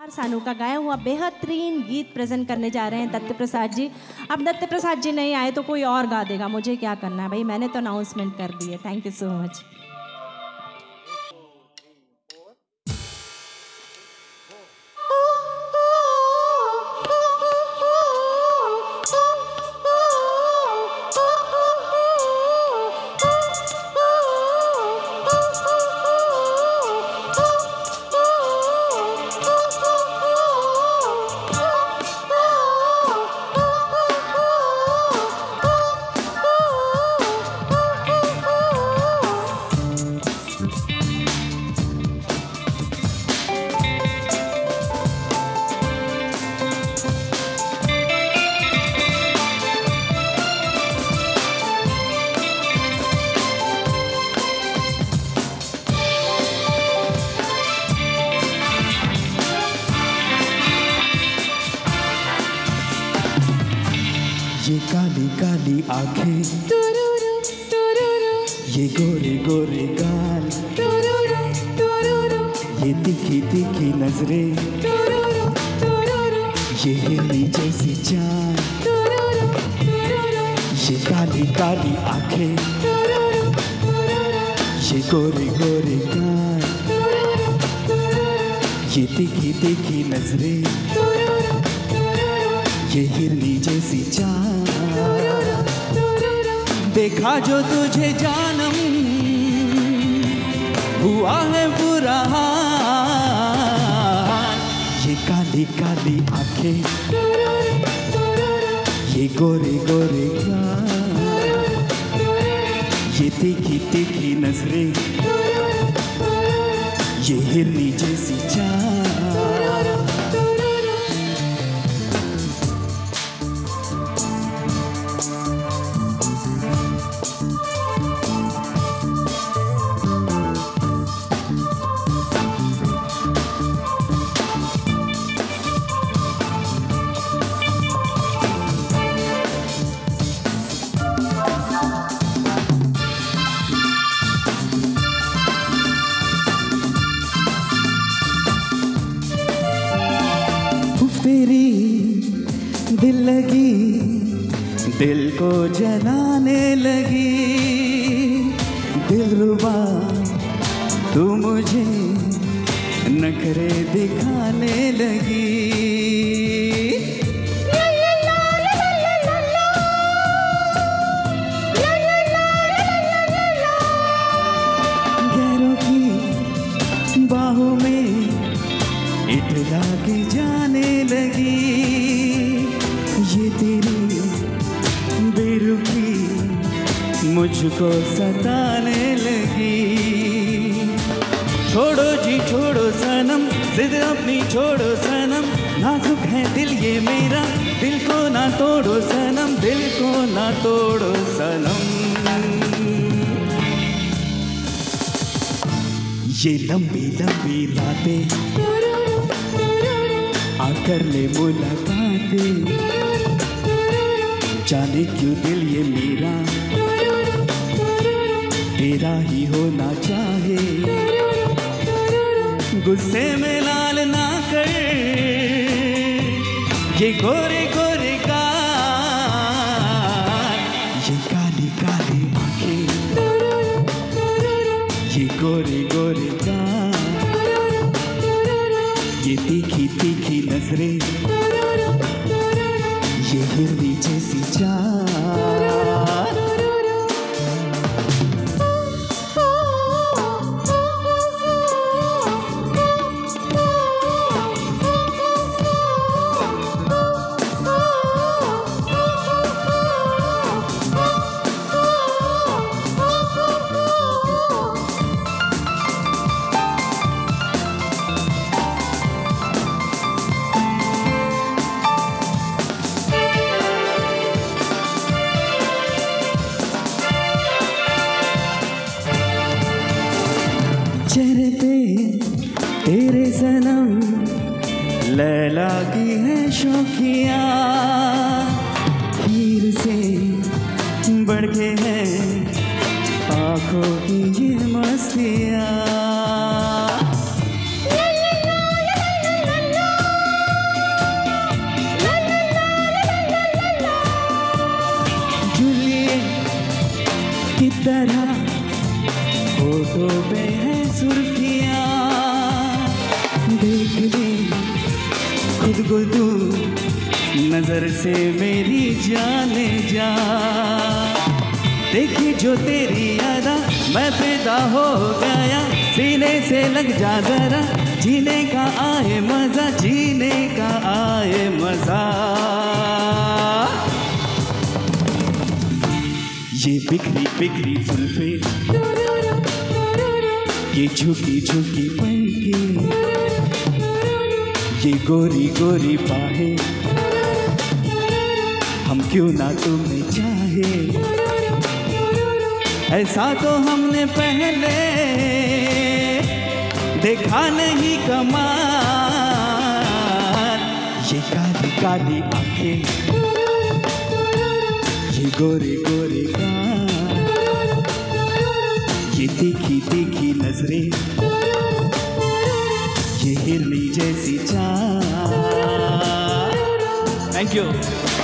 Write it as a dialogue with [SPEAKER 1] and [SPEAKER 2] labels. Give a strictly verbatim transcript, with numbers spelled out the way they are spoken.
[SPEAKER 1] सानू का गाया हुआ बेहतरीन गीत प्रेजेंट करने जा रहे हैं दत्त प्रसाद जी। अब दत्त प्रसाद जी नहीं आए तो कोई और गा देगा, मुझे क्या करना है भाई, मैंने तो अनाउंसमेंट कर दी है। Thank you so much.
[SPEAKER 2] ये काली काली आंखें, ये गोरे गोरे गाल, ये तीखी तीखी नजरें, ये हिरनी जैसी चाल। ये काली काली आंखें, ये गोरे गोरे गाल, ये तीखी तीखी नजरें, ये हिरनी जैसी चाल। देखा जो तुझे जानम हुआ है बुरा हाल। ये काली काली आंखें, ये गोरे गोरे गाल, ये तीखी तीखी नजरें, ये हिरनी जैसी चाल। तेरी दिल लगी, दिल को जलाने लगी, दिलरुबा तू मुझे नखरे दिखाने लगी। गैरों की बाहों में इठला के जाने लगी, ये तेरी बेरुखी मुझको सताने लगी। छोड़ो जी छोड़ो सनम, जिद अपनी छोड़ो सनम, नाजुक है दिल ये मेरा, दिल को ना तोड़ो सनम, दिल को ना तोड़ो सनम। ये लंबी लंबी रातें आकर ले मुलाकातें, जाने क्यों दिल ये मेरा तेरा ही होना चाहे। गुस्से में लाल ना कर ये गोरे गोरे गाल, ये काली काली आंखें, ये गोरे गोरे गाल, ये तीखी तीखी नजरें, ये हिरनी जैसी चाल। चेहरे पे तेरे सनम लैला की है शौकिया, हीर से बढ़ के है आँखों की ये मस्तियाँ। खुद को तू नजर से मेरी जाने जा। देखी जो तेरी यादा मैं फिदा हो गया, सीने से लग जा जरा, जीने का आए मजा, जीने का आए मजा। ये बिखरी बिखरी जुल्फे, ये झुकी झुकी पलकें, ये गोरी गोरी बाहें, हम क्यों ना तुम्हें चाहे, ऐसा तो हमने पहले देखा नहीं कमाल। ये काली काली आंखें, ये गोरे गोरे गाल, ये तीखी तीखी नजरें, ये हिरनी जैसी चाल। Thank you.